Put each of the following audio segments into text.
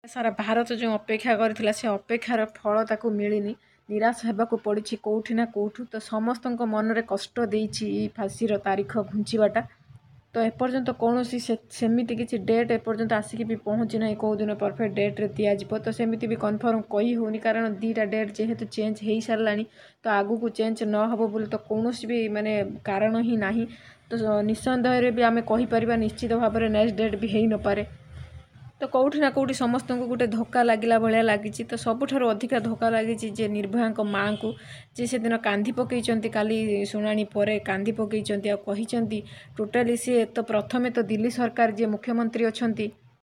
सारा भारत जो अपेक्षा करथिला से अपेक्षार फल ताकू मिलिनी निराश हेबाकू पड़ी कौठी ना कौठू तो समस्त मनरे कष्ट देइछि फांसीर तारीख घुंचीवाटा तो एपर्यंत कौन सेमती किसी डेट एपर्यंत आसिक भी पहुँची ना कौ दिन परफेक्ट डेट्रे दिज्व तो सेमती भी कन्फर्म कही होनी कारण दीटा डेट जेहेतु चेंज हो सारा तो आगू को चेंज न हो बोली तो कौन भी माने कारण ही ना तो निसंदेह भी आम कहीपर निश्चित भाव में नेक्स्ट डेट भी हो न पारे तो कौटी ना कौटी समस्त को गोटे धक्का लगिला भाया लगी तो सबुठार अधिका धक्का लगी जे निर्भया माँ को जे से दिन कांदी पकई काली शुणाणी पर कांदी पकई कहते टोटाली सी तो प्रथमे तो दिल्ली सरकार जे मुख्यमंत्री अच्छा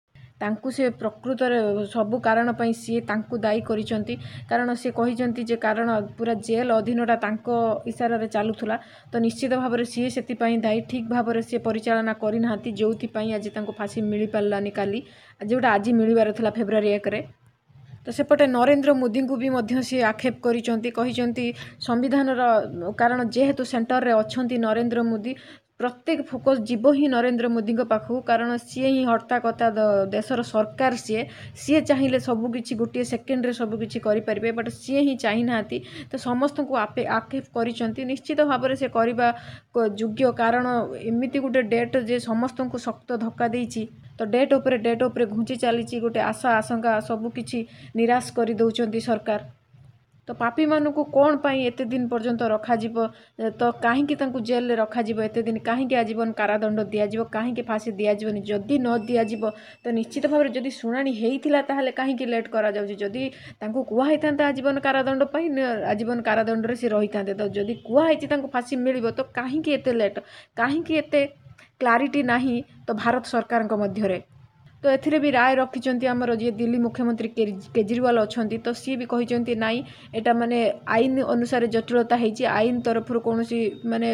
तांकु से प्रकृत सबु कारण पाई सी तांकु दायी करिसंती कारण सी कहिसंती जे कारण पूरा जेल अधीनटा तांको इशारा चलुला तो निश्चित भाव में सी से दायी ठीक भाव में सी परिचालना करना जो आज तांको फांसी मिल पारानी काली जोटा आज मिलबार था फेब्रुआरी 1 रे तो सेपटे नरेंद्र मोदी को भी मध्य सी आक्षेप करिसंती संविधान कारण जेहेतु सेंटर रे अछंती नरेंद्र मोदी प्रत्येक फोकस जीव ही नरेंद्र मोदी पाखु कारण सी ही हर्ता कता देशर सरकार सी चाहिए सबकि गोटे सेकेंड्रे सबकि करें बट सी ही चाहिना तो समस्त को आक्षेप कर निश्चित भाव में से करवा योग्य कारण एमती गोटे डेट जे समस्त को शक्त धक्का देती तो डेट उपरे घुंची चली गोटे आशा आशंका सबकि निराश कर दौरान सरकार तो पापी मानू कौन पाई एते दिन पर्यंत रखाजिब तो कहीं जेल रखाजिब एते दिन कहीं आजीवन कारादंड दिज्व कहीं फांसी दिज्वनी जदि न दिज्व तो निश्चित भाव में जदि शुणाणी होता ताहले कहीं लेट करा जदि कुहाई था आजीवन कारादंड आजीवन कारादंड से रही था तो जदि कुहाई फांसी मिल तो कहीं एते लेट कहीं एते क्लारिटी नहीं तो भारत सरकार मध्य तो एथिरे भी राय रखिंट आमर जी दिल्ली मुख्यमंत्री केजरीवाल अच्छा तो सी भी कहते नाई एटा माने आईन अनुसार जटिलता होती आईन तरफ कौन माने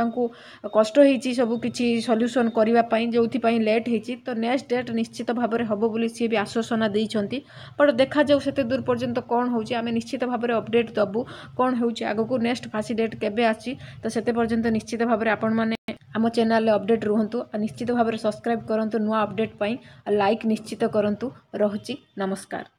कष्ट होती सबकि सल्यूशन करने जो लेट होती तो नेक्स्ट डेट निश्चित भाव में हम बोली सी भी आश्वासना देती बट देखा जाऊ से दूर पर्यंत कौन हो निश्चित भाव में अपडेट दबू कौन हो आगू नेक्स्ट फांसी डेट केबे आसी तो से पर्यंत निश्चित भाव में आपण मैंने आम चैनल अपडेट रुहतु निश्चित भाव में सब्सक्राइब करूँ नुआ अपडेट पाई लाइक निश्चित करूँ रहुची नमस्कार।